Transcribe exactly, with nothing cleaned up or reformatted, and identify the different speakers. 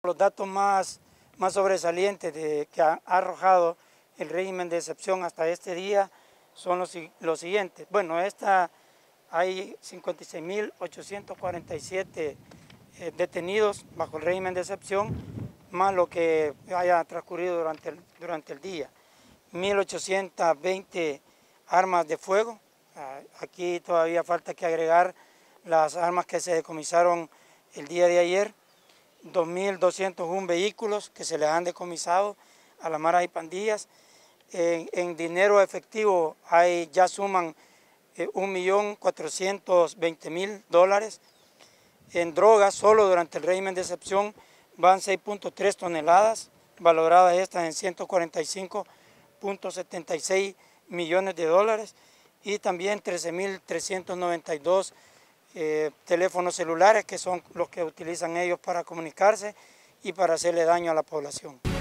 Speaker 1: Los datos más, más sobresalientes de, que ha arrojado el régimen de excepción hasta este día son los, los siguientes. Bueno, esta, hay cincuenta y seis mil ochocientos cuarenta y siete eh, detenidos bajo el régimen de excepción, más lo que haya transcurrido durante el, durante el día. mil ochocientas veinte armas de fuego. Aquí todavía falta que agregar las armas que se decomisaron el día de ayer. dos mil doscientos uno vehículos que se les han decomisado a las maras y pandillas. En, en dinero efectivo hay, ya suman eh, un millón cuatrocientos veinte mil dólares. En drogas, solo durante el régimen de excepción, van seis punto tres toneladas, valoradas estas en ciento cuarenta y cinco punto setenta y seis millones de dólares, y también trece mil trescientos noventa y dos eh, teléfonos celulares, que son los que utilizan ellos para comunicarse y para hacerle daño a la población.